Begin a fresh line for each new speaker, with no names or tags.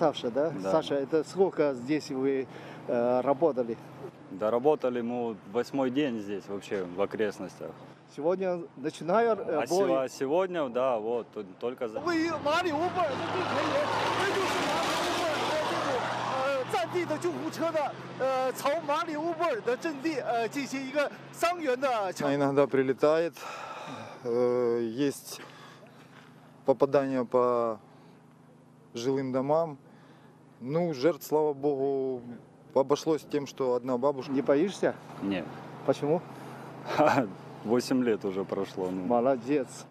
Саша, да?
Да.
Саша, это сколько здесь вы работали?
Да, работали мы 8-й день здесь вообще в окрестностях.
Сегодня начинаю бой.
А сегодня, да, вот, только за...
位于马里乌波尔的地陪人，这就是马里乌波尔的这种战地的救护车的朝马里乌波尔的阵地进行一个伤员的抢。
Иногда прилетает, есть попадания по жилым домам. Ну, жертв, слава богу, обошлось тем, что одна бабушка.
Не боишься?
Нет,
Почему?
8 лет уже прошло. Ну.
Молодец.